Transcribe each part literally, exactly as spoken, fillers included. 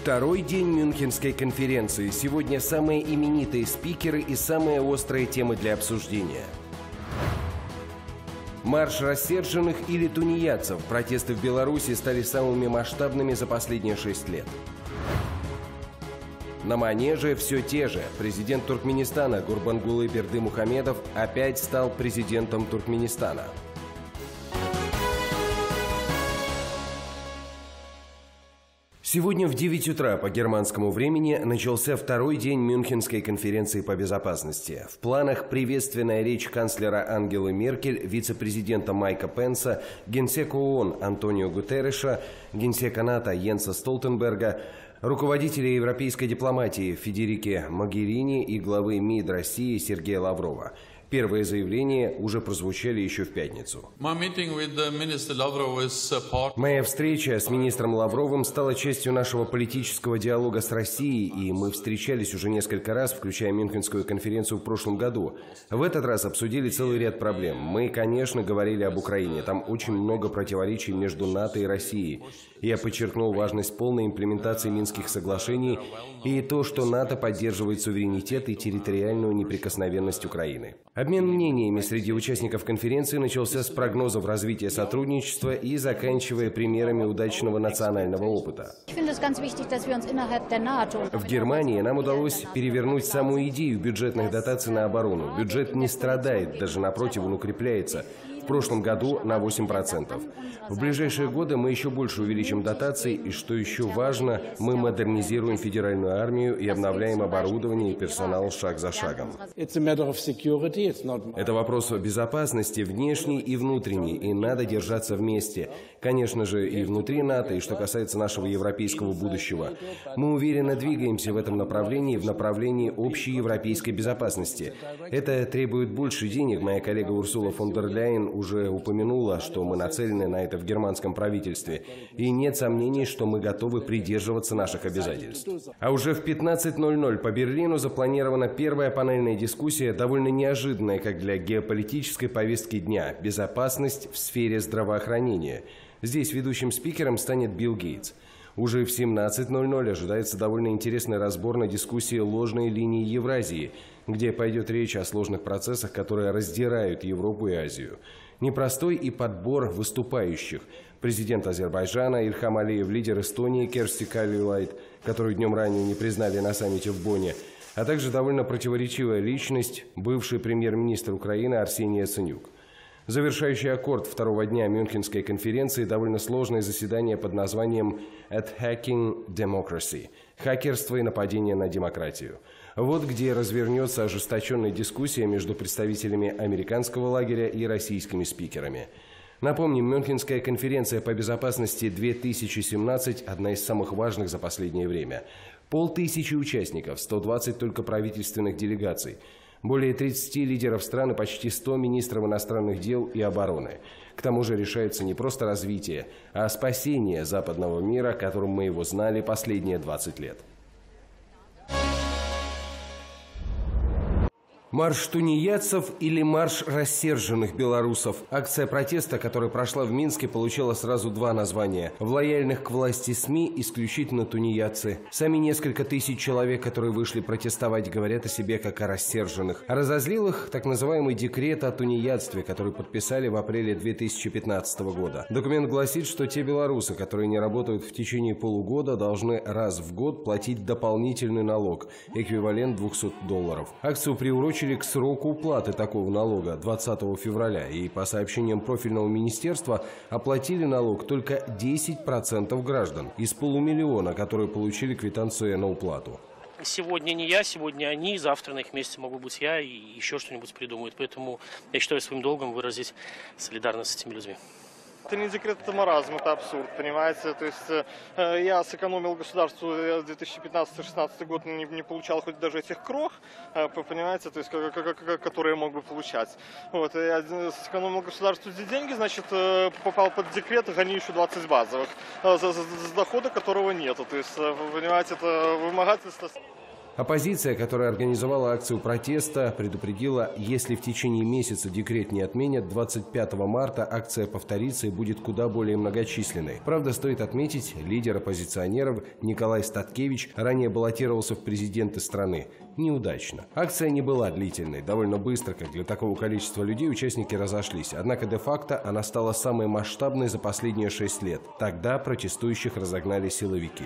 Второй день Мюнхенской конференции. Сегодня самые именитые спикеры и самые острые темы для обсуждения. Марш рассерженных или тунеядцев. Протесты в Беларуси стали самыми масштабными за последние шесть лет. На манеже все те же. Президент Туркменистана Гурбангулы Бердымухамедов опять стал президентом Туркменистана. Сегодня в девять утра по германскому времени начался второй день Мюнхенской конференции по безопасности. В планах приветственная речь канцлера Ангелы Меркель, вице-президента Майка Пенса, генсека ООН Антонио Гутерреша, генсека НАТО Йенса Столтенберга, руководителя европейской дипломатии Федерике Могерини и главы МИД России Сергея Лаврова. Первые заявления уже прозвучали еще в пятницу. Моя встреча с министром Лавровым стала частью нашего политического диалога с Россией, и мы встречались уже несколько раз, включая Мюнхенскую конференцию в прошлом году. В этот раз обсудили целый ряд проблем. Мы, конечно, говорили об Украине. Там очень много противоречий между НАТО и Россией. Я подчеркнул важность полной имплементации Минских соглашений и то, что НАТО поддерживает суверенитет и территориальную неприкосновенность Украины. Обмен мнениями среди участников конференции начался с прогнозов развития сотрудничества и заканчивая примерами удачного национального опыта. В Германии нам удалось перевернуть саму идею бюджетных дотаций на оборону. Бюджет не страдает, даже напротив, он укрепляется. В прошлом году на восемь процентов. В ближайшие годы мы еще больше увеличим дотации, и, что еще важно, мы модернизируем федеральную армию и обновляем оборудование и персонал шаг за шагом. Это вопрос безопасности внешней и внутренней, и надо держаться вместе. Конечно же, и внутри НАТО, и что касается нашего европейского будущего. Мы уверенно двигаемся в этом направлении, в направлении общей европейской безопасности. Это требует больше денег. Моя коллега Урсула фон дер Ляйен уже упомянула, что мы нацелены на это в германском правительстве. И нет сомнений, что мы готовы придерживаться наших обязательств. А уже в пятнадцать ноль ноль по Берлину запланирована первая панельная дискуссия, довольно неожиданная как для геополитической повестки дня – безопасность в сфере здравоохранения. Здесь ведущим спикером станет Билл Гейтс. Уже в семнадцать ноль ноль ожидается довольно интересный разбор на дискуссии ложной линии Евразии, где пойдет речь о сложных процессах, которые раздирают Европу и Азию. Непростой и подбор выступающих. Президент Азербайджана Ильхам Алиев, лидер Эстонии Керсти Кальюлайд, которую днем ранее не признали на саммите в Бонне, а также довольно противоречивая личность, бывший премьер-министр Украины Арсений Яценюк. Завершающий аккорд второго дня Мюнхенской конференции – довольно сложное заседание под названием «Attacking Democracy» – «Хакерство и нападение на демократию». Вот где развернется ожесточенная дискуссия между представителями американского лагеря и российскими спикерами. Напомним, Мюнхенская конференция по безопасности две тысячи семнадцать – одна из самых важных за последнее время. Полтысячи участников, сто двадцать только правительственных делегаций. Более тридцати лидеров стран и почти сто министров иностранных дел и обороны. К тому же решается не просто развитие, а спасение западного мира, которым мы его знали последние двадцать лет. Марш тунеядцев или марш рассерженных белорусов. Акция протеста, которая прошла в Минске, получила сразу два названия. В лояльных к власти СМИ исключительно тунеядцы. Сами несколько тысяч человек, которые вышли протестовать, говорят о себе как о рассерженных. А разозлил их так называемый декрет о тунеядстве, который подписали в апреле две тысячи пятнадцатого года. Документ гласит, что те белорусы, которые не работают в течение полугода, должны раз в год платить дополнительный налог, эквивалент двухсот долларов. Акцию приурочили к сроку уплаты такого налога двадцатого февраля, и по сообщениям профильного министерства оплатили налог только десять процентов граждан из полумиллиона, которые получили квитанцию на уплату. Сегодня не я, сегодня они, завтра на их месте могу быть я и еще что-нибудь придумают. Поэтому я считаю своим долгом выразить солидарность с этими людьми. Это не декрет, это маразм, это абсурд, понимаете. То есть э, я сэкономил государству две тысячи пятнадцатый — две тысячи шестнадцатый год, не, не получал хоть даже этих крох, э, понимаете, то есть, как, как, которые я мог бы получать. Вот, я сэкономил государству эти деньги, значит, э, попал под декрет, гони еще двадцать базовых, э, за, за, за дохода которого нету. То есть, э, понимаете, это вымогательство. Оппозиция, которая организовала акцию протеста, предупредила, если в течение месяца декрет не отменят, двадцать пятого марта акция повторится и будет куда более многочисленной. Правда, стоит отметить, лидер оппозиционеров Николай Статкевич ранее баллотировался в президенты страны. Неудачно. Акция не была длительной. Довольно быстро, как для такого количества людей, участники разошлись. Однако де-факто она стала самой масштабной за последние шесть лет. Тогда протестующих разогнали силовики.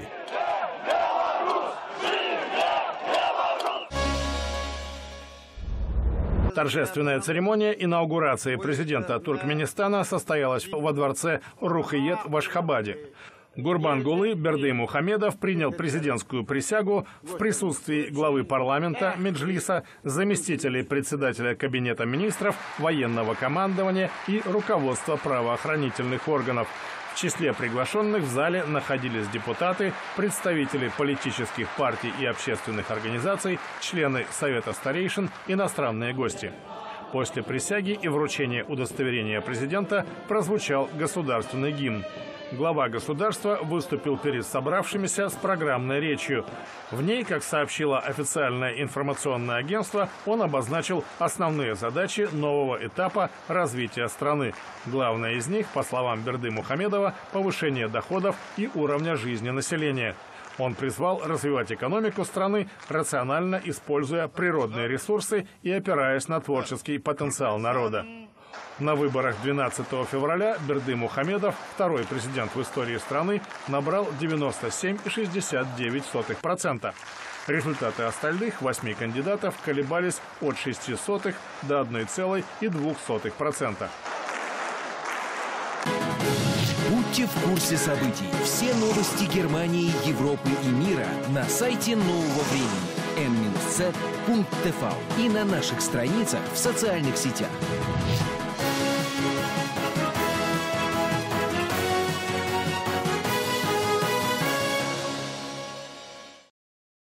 Торжественная церемония инаугурации президента Туркменистана состоялась во дворце Рухиет в Ашхабаде. Гурбангулы Бердымухамедов принял президентскую присягу в присутствии главы парламента Меджлиса, заместителей председателя кабинета министров, военного командования и руководства правоохранительных органов. В числе приглашенных в зале находились депутаты, представители политических партий и общественных организаций, члены Совета старейшин, иностранные гости. После присяги и вручения удостоверения президента прозвучал государственный гимн. Глава государства выступил перед собравшимися с программной речью. В ней, как сообщило официальное информационное агентство, он обозначил основные задачи нового этапа развития страны. Главное из них, по словам Бердымухамедова, повышение доходов и уровня жизни населения. Он призвал развивать экономику страны, рационально используя природные ресурсы и опираясь на творческий потенциал народа. На выборах двенадцатого февраля Бердымухамедов, второй президент в истории страны, набрал девяносто семь и шестьдесят девять сотых процента. Результаты остальных восьми кандидатов колебались от шести сотых до одной целой двух десятых процента. Будьте в курсе событий. Все новости Германии, Европы и мира на сайте Нового времени эн минус цэ точка тэ вэ и на наших страницах в социальных сетях.